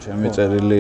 ჩემი წერილი,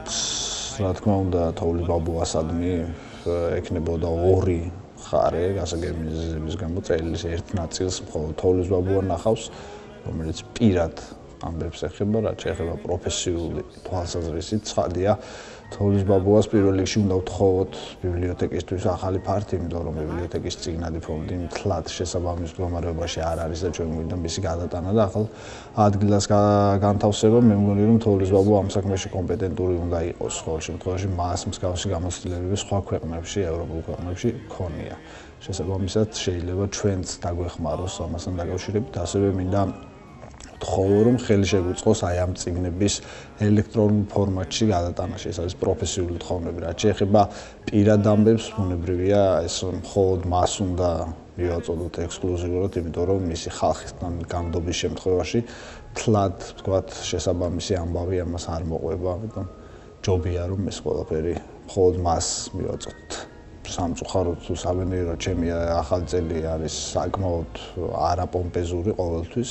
რა თქმა უნდა, თოვლის ბაბუასადმი ექნებოდა ორი ხარე, გასაგები მიზეზების გამო წერილის ერთ ნაწილს მხოლოდ თოვლის ბაბუა ნახავს, რომელიც პირად ამბებს ეხება, რაც შეეხება პროფესიული თვალსაზრისით, ცხადია. თოვლის ბაბუას პირველ რიგში უნდა ვთხოვოთ ბიბლიოთეკისთვის ახალი ფართი, იმიტომ რომ ბიბლიოთეკის წიგნადი ფონდი მთლად შესაბამის მდგომარეობაში არ არის და ჩვენ გვინდა მისი გადატანა და ახალ ადგილას განთავსება. მე მგონი რომ თოვლის ბაბუა ამ საქმეში კომპეტენტური უნდა იყოს, ყოველ შემთხვევაში მას მსგავსი გამოცდილებები სხვა ქვეყნებში, ევროპულ ქვეყნებში ქონია. შესაბამისად შეიძლება ჩვენც დაგვეხმაროს ამასთან დაკავშირებით, ასევე მინდა ვთხოვო რომ ხელი შეგვიწყოს აი ამ წიგნების ელექტრონულ ფორმატში გადატანაში. ეს არის პროფესიული თხოვნები, რაც შეეხება პირად ამბებს, ბუნებრივია ეს მხოლოდ მას უნდა მივაწოდოთ ექსკლუზიურად, იმიტომ რომ მისი ხალხისგან განდობის შემთხვევაში თლად ვთქვათ შესაბამისი ამბავი ამას არ მოყვება, ამიტომ ჯობია რომ ეს ყველაფერი მხოლოდ მას მივაწოდოთ. სამწუხაროდ თუ საბედნიეროდ ჩემი ახალი წელი არის საკმაოდ არაპომპეზური ყოველთვის.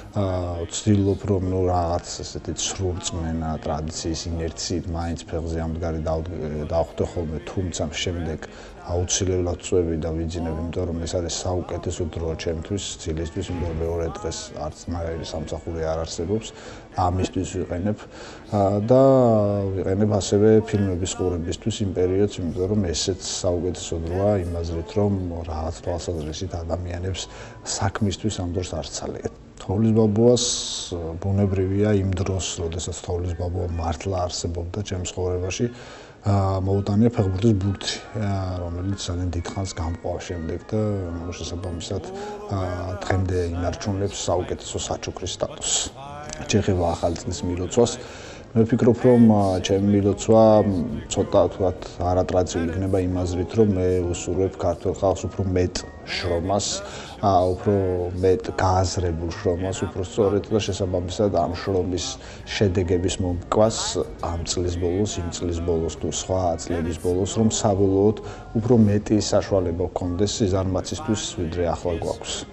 ვცდილობ რომ რაღაც ესეთი სრულწმენა ტრადიციის ინერციით მაინც ფეხზე ამდგარი დავხვდე ხოლმე, თუმცა შემდეგ აუცილებლად წვევი და ვიძინებ, იმიტომ რომ ეს არის საუკეთესო დრო ჩემთვის, ცილისთვის, იმიტომ რომ მეორე დღეს არც მაგარი სამსახური არ არსებობს. ამისთვის ვიყენებ და ვიყენებ ასევე ფილმების ყურებისთვის იმ პერიოდს, იმიტომ რომ ესეც საუკეთესო დროა იმაზრით, რომ რაღაც თვალსაზრისით ადამიანებს საქმისთვის ამ დროს არ ცალიათ. თოვლის ბაბუას ბუნებრივია იმ დროს, როდესაც თოვლის ბაბუა მართლა არსებობდა ჩემს ცხოვრებაში, მოუტანია ფეხბურთის ბურთი, რომელიც ძალიან დიდხანს გამყვა შემდეგ და შესაბამისად დღემდე ინარჩუნებს საუკეთესო საჩუქრის სტატუსს. შეეხება ახალი წლის მილოცვას, მე ვფიქრობ, რომ ჩემი მილოცვა ცოტა თქვათ არატრადიციული იქნება იმაზრით, რომ მე ვუსურვებ ქართველ ხალხს უფრო მეტ შრომას, უფრო მეტ გააზრებულ შრომას, უფრო სწორედ და შესაბამისად ამ შრომის შედეგების მომკვას ამ წლის ბოლოს, იმ წლის ბოლოს თუ სხვა წლების ბოლოს, რომ საბოლოოდ უფრო მეტი საშუალება გქონდეს სიზარმაცისთვის, ვიდრე ახლა გვაქვს.